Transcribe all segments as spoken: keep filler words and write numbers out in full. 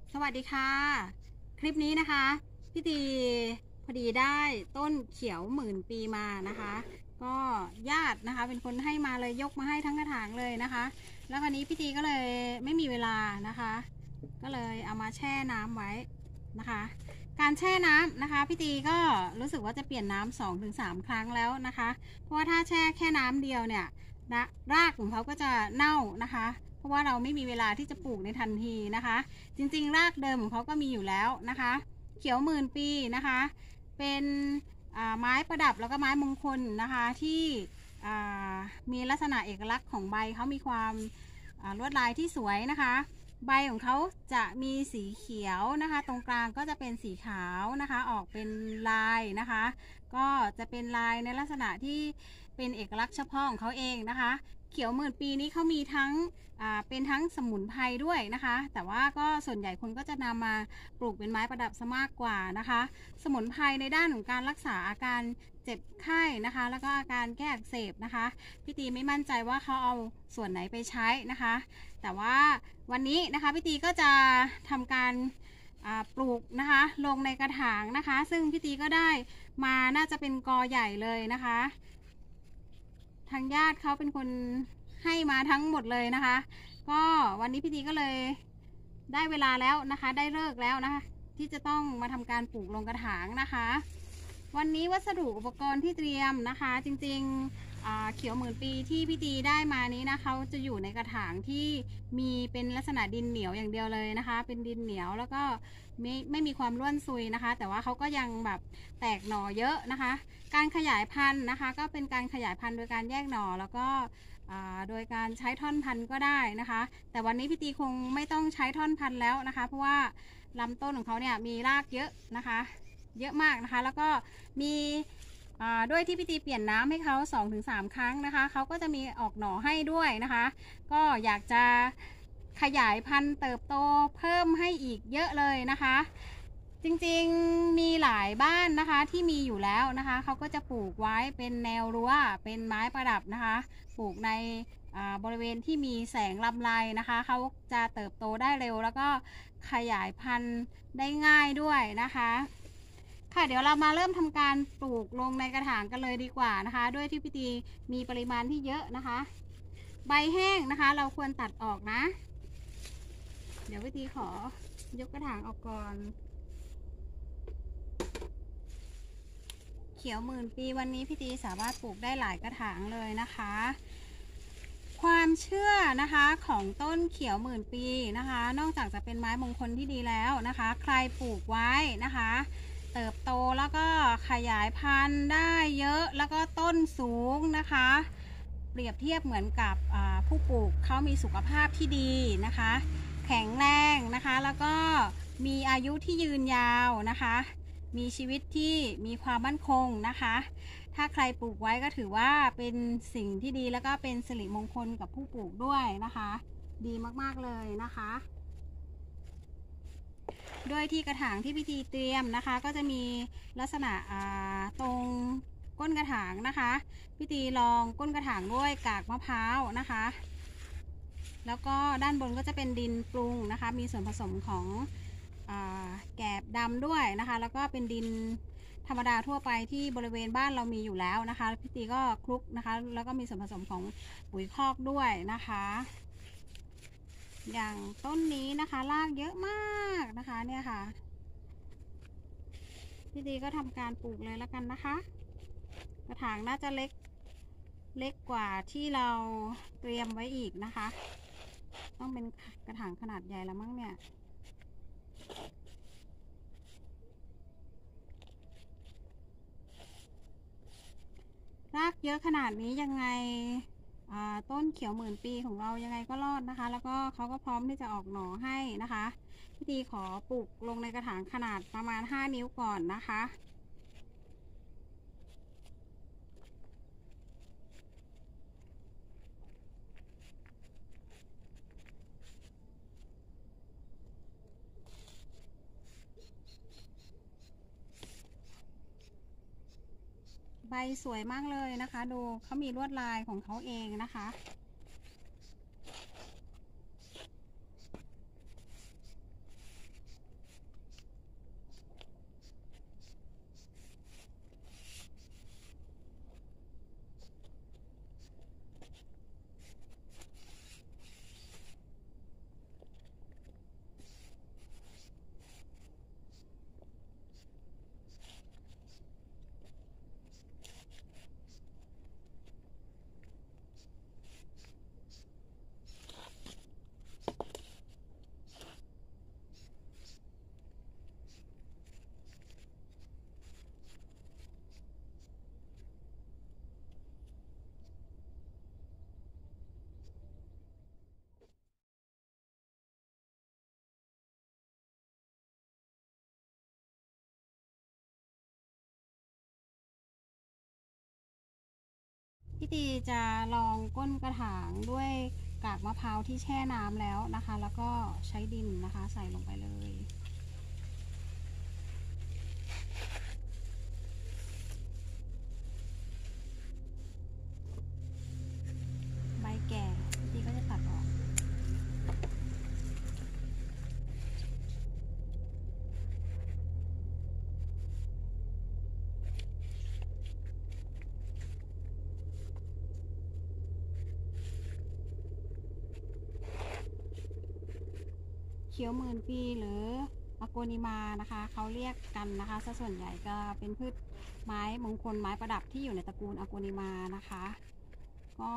สวัสดีค่ะคลิปนี้นะคะพี่ตีพอดีได้ต้นเขียวหมื่นปีมานะคะก็ญาตินะคะเป็นคนให้มาเลยยกมาให้ทั้งกระถางเลยนะคะแล้ววันนี้พี่ตีก็เลยไม่มีเวลานะคะก็เลยเอามาแช่น้ำไว้นะคะการแช่น้ำนะคะพี่ตีก็รู้สึกว่าจะเปลี่ยนน้ำสองถึงสามครั้งแล้วนะคะเพราะว่าถ้าแช่แค่น้ำเดียวเนี่ยนะรากของเขาก็จะเน่านะคะเพราะว่าเราไม่มีเวลาที่จะปลูกในทันทีนะคะจริงๆรากเดิมของเขาก็มีอยู่แล้วนะคะเขียวหมื่นปีนะคะเป็นไม้ประดับแล้วก็ไม้มงคลนะคะที่มีลักษณะเอกลักษณ์ของใบเขามีความลวดลายที่สวยนะคะใบของเขาจะมีสีเขียวนะคะตรงกลางก็จะเป็นสีขาวนะคะออกเป็นลายนะคะก็จะเป็นลายในลักษณะที่เป็นเอกลักษณ์เฉพาะของเขาเองนะคะเขียวหมื่นปีนี้เขามีทั้งเป็นทั้งสมุนไพรด้วยนะคะแต่ว่าก็ส่วนใหญ่คนก็จะนำมาปลูกเป็นไม้ประดับซะมากกว่านะคะสมุนไพรในด้านของการรักษาอาการเจ็บไข้นะคะแล้วก็อาการแก้อักเสบนะคะพี่ตีไม่มั่นใจว่าเขาเอาส่วนไหนไปใช้นะคะแต่ว่าวันนี้นะคะพี่ตีก็จะทำการปลูกนะคะลงในกระถางนะคะซึ่งพี่ตีก็ได้มาน่าจะเป็นกอใหญ่เลยนะคะทางญาติเขาเป็นคนให้มาทั้งหมดเลยนะคะก็วันนี้พี่ตีก็เลยได้เวลาแล้วนะคะได้เลิกแล้วนะคะที่จะต้องมาทำการปลูกลงกระถางนะคะวันนี้วัสดุอุปกรณ์ที่เตรียมนะคะจริงๆเขียวหมื่นปีที่พี่ตีได้มานี้นะเขาจะอยู่ในกระถางที่มีเป็นลักษณะดินเหนียวอย่างเดียวเลยนะคะเป็นดินเหนียวแล้วก็ไม่ไม่มีความร่วนซุยนะคะแต่ว่าเขาก็ยังแบบแตกหน่อเยอะนะคะการขยายพันธุ์นะคะก็เป็นการขยายพันธุ์โดยการแยกหน่อแล้วก็โดยการใช้ท่อนพันธุ์ก็ได้นะคะแต่วันนี้พี่ตีคงไม่ต้องใช้ท่อนพันธุ์แล้วนะคะเพราะว่าลำต้นของเขาเนี่ยมีรากเยอะนะคะเยอะมากนะคะแล้วก็มีด้วยที่พี่ตีเปลี่ยนน้ำให้เขา สองถึงสาม ครั้งนะคะเขาก็จะมีออกหน่อให้ด้วยนะคะก็อยากจะขยายพันธุ์เติบโตเพิ่มให้อีกเยอะเลยนะคะจริงๆมีหลายบ้านนะคะที่มีอยู่แล้วนะคะเขาก็จะปลูกไว้เป็นแนวรั้วเป็นไม้ประดับนะคะปลูกในบริเวณที่มีแสงลำไรนะคะเขาจะเติบโตได้เร็วแล้วก็ขยายพันธุ์ได้ง่ายด้วยนะคะค่ะเดี๋ยวเรามาเริ่มทำการปลูกลงในกระถางกันเลยดีกว่านะคะด้วยที่พี่ตีมีปริมาณที่เยอะนะคะใบแห้งนะคะเราควรตัดออกนะเดี๋ยวพี่ตีขอยกกระถางออกก่อนเขียวหมื่นปีวันนี้พี่ตีสามารถปลูกได้หลายกระถางเลยนะคะความเชื่อนะคะของต้นเขียวหมื่นปีนะคะนอกจากจะเป็นไม้มงคลที่ดีแล้วนะคะใครปลูกไว้นะคะเติบโตแล้วก็ขยายพันธุ์ได้เยอะแล้วก็ต้นสูงนะคะเปรียบเทียบเหมือนกับผู้ปลูกเขามีสุขภาพที่ดีนะคะแข็งแรงนะคะแล้วก็มีอายุที่ยืนยาวนะคะมีชีวิตที่มีความมั่นคงนะคะถ้าใครปลูกไว้ก็ถือว่าเป็นสิ่งที่ดีแล้วก็เป็นสิริมงคลกับผู้ปลูกด้วยนะคะดีมากๆเลยนะคะโดยที่กระถางที่พี่ตีเตรียมนะคะก็จะมีลักษณะตรงก้นกระถางนะคะพี่ตีรองก้นกระถางด้วยกากมะพร้าวนะคะแล้วก็ด้านบนก็จะเป็นดินปรุงนะคะมีส่วนผสมของแกบดำด้วยนะคะแล้วก็เป็นดินธรรมดาทั่วไปที่บริเวณบ้านเรามีอยู่แล้วนะคะพี่ตีก็คลุกนะคะแล้วก็มีส่วนผสมของปุ๋ยคอกด้วยนะคะอย่างต้นนี้นะคะรากเยอะมากนะคะเนี่ยค่ะพี่ตีก็ทำการปลูกเลยแล้วกันนะคะกระถางน่าจะเล็กเล็กกว่าที่เราเตรียมไว้อีกนะคะต้องเป็นกระถางขนาดใหญ่แล้วมั้งเนี่ยรากเยอะขนาดนี้ยังไงต้นเขียวหมื่นปีของเรายังไงก็รอดนะคะแล้วก็เขาก็พร้อมที่จะออกหน่อให้นะคะพี่ตีขอปลูกลงในกระถางขนาดประมาณห้านิ้วก่อนนะคะใบสวยมากเลยนะคะดูเขามีลวดลายของเขาเองนะคะตีจะลองก้นกระถางด้วยกากมะพร้าวที่แช่น้ำแล้วนะคะแล้วก็ใช้ดินนะคะใส่ลงไปเลยใบแก่ตีก็จะตัดออกเขียวหมื่นปีหรืออโกนิมานะคะเขาเรียกกันนะคะซะส่วนใหญ่ก็เป็นพืชไม้มงคลไม้ประดับที่อยู่ในตระกูลอโกนิมานะคะก็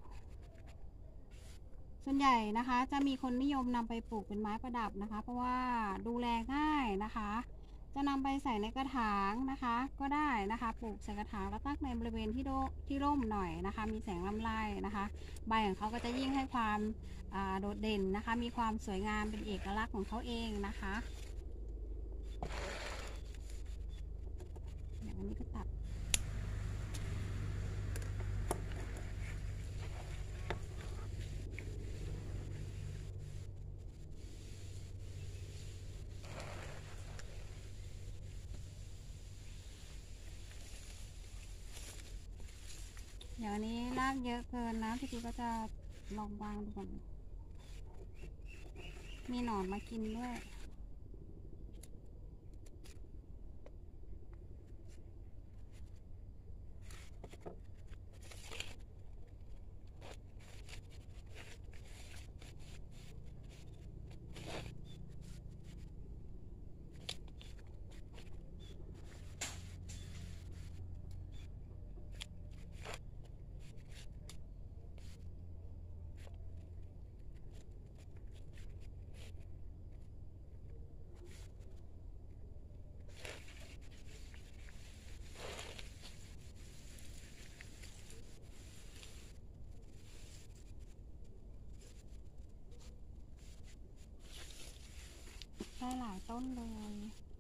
ส่วนใหญ่นะคะจะมีคนนิยมนำไปปลูกเป็นไม้ประดับนะคะเพราะว่าดูแลง่ายนะคะจะนำไปใส่ในกระถางนะคะก็ได้นะคะปลูกใส่กระถางแล้วตั้งในบริเวณที่โดที่ร่มหน่อยนะคะมีแสงลำไรนะคะใบของเขาก็จะยิ่งให้ความโดดเด่นนะคะมีความสวยงามเป็นเอกลักษณ์ของเขาเองนะคะอย่างนี้ก็ตัดอย่างนี้รากเยอะเกินนะพี่ตีก็จะลองวางดูก่อนมีหนอนมากินด้วยได้หลายต้นเลย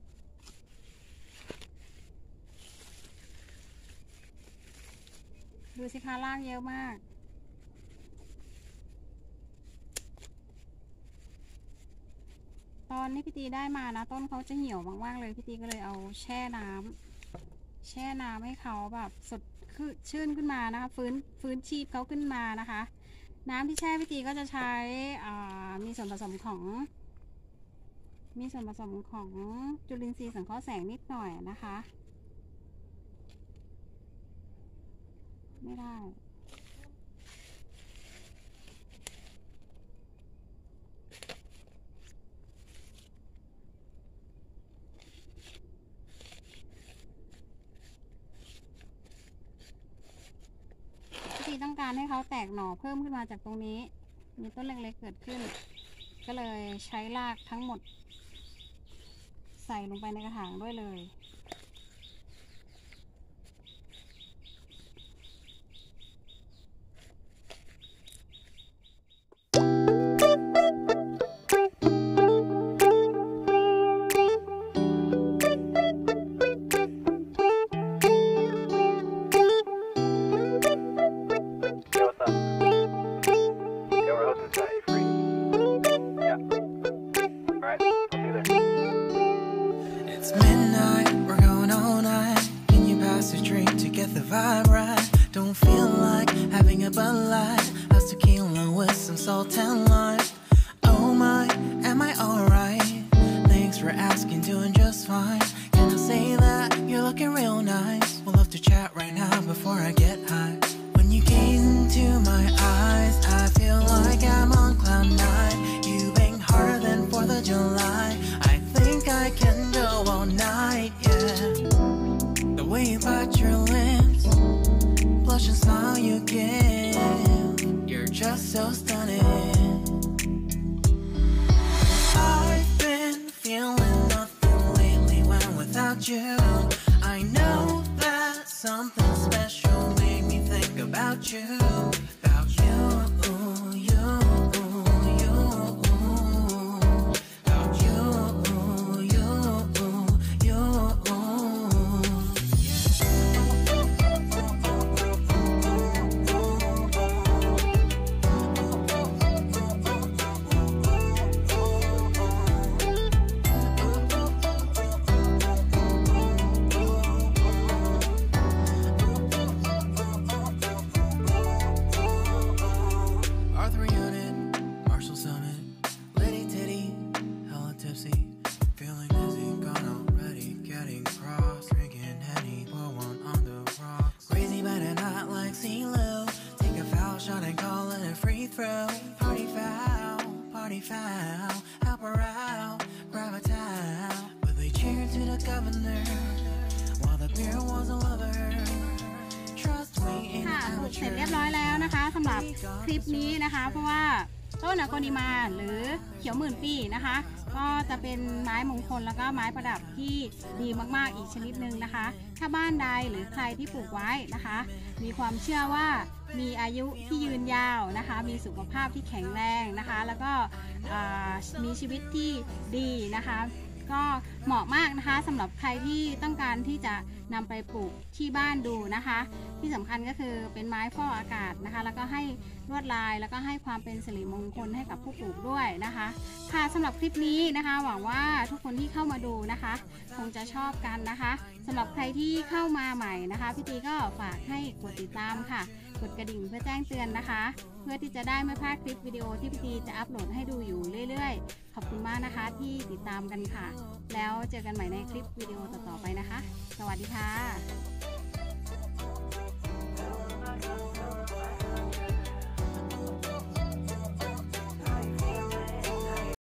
ดูสิคะรากเยอะมากตอนนี้พี่ตีได้มานะต้นเขาจะเหี่ยวมากๆเลยพี่ตีก็เลยเอาแช่น้ำแช่น้ำให้เขาแบบสดคือชื่นขึ้นมานะคะฟื้นฟื้นชีพเขาขึ้นมานะคะน้ำที่แช่พี่ตีก็จะใช้มีส่วนผสมของมีส่วนผสมของจุลินทรีย์สังเคราะห์แสงนิดหน่อยนะคะไม่ได้ที่ต้องการให้เขาแตกหน่อเพิ่มขึ้นมาจากตรงนี้มีต้นเล็กๆเกิดขึ้นก็เลยใช้รากทั้งหมดใส่ลงไปในกระถางด้วยเลย The vibe right, don't feel like having a Bud Light, how's tequila with some salt and lime. Oh my, am I alright? Thanks for asking, doing just fine. Can I say that you're looking real nice? We'll love to chat right now before I get high. When you gaze into my eyes, I feel like I'm on cloud nine. You bang harder than fourth of July. I think I can go all night, yeah. The way you bite your lips, blush and smile you give, you're just so stunning. I've been feeling nothing lately when without you. I know that something special made me think about you, about you, you, you, about you, you, you. out, help her out, grab a towel. But they cheered to the governor while the beer wasn't loving her. Trust me, ain't ค่ะปลูกเสร็จเรียบ amateur. ร้อยแล้วนะคะสำหรับคลิปนี้นะคะ เพราะว่าต้นอะโกนิมาหรือเขียวหมื่นปีนะคะ ก็จะเป็นไม้มงคลแล้วก็ไม้ประดับที่ดีมากๆอีกชนิดหนึ่งนะคะ ถ้าบ้านใดหรือใครที่ปลูกไว้นะคะ มีความเชื่อว่ามีอายุที่ยืนยาวนะคะ มีสุขภาพที่แข็งแรงนะคะ แล้วก็อ่ามีชีวิตที่ดีนะคะ ก็เหมาะมากนะคะสำหรับใครที่ต้องการที่จะนำไปปลูกที่บ้านดูนะคะ ที่สำคัญก็คือเป็นไม้ฟอกอากาศนะคะ แล้วก็ให้ลวดลายแล้วก็ให้ความเป็นสิริมงคลให้กับผู้ปลูกด้วยนะคะค่ะสำหรับคลิปนี้นะคะ หวังว่าทุกคนที่เข้ามาดูนะคะ คงจะชอบกันนะคะสำหรับใครที่เข้ามาใหม่นะคะพี่ตีก็ฝากให้กดติดตามค่ะ กดกระดิ่งเพื่อแจ้งเตือนนะคะ เพื่อที่จะได้ไม่พลาดคลิปวิดีโอที่พี่ตีจะอัปโหลดให้ดูอยู่เรื่อยๆขอบคุณมากนะคะที่ติดตามกันค่ะ แล้วเจอกันใหม่ในคลิปวิดีโอต่อๆไปนะคะ สวัสดีค่ะ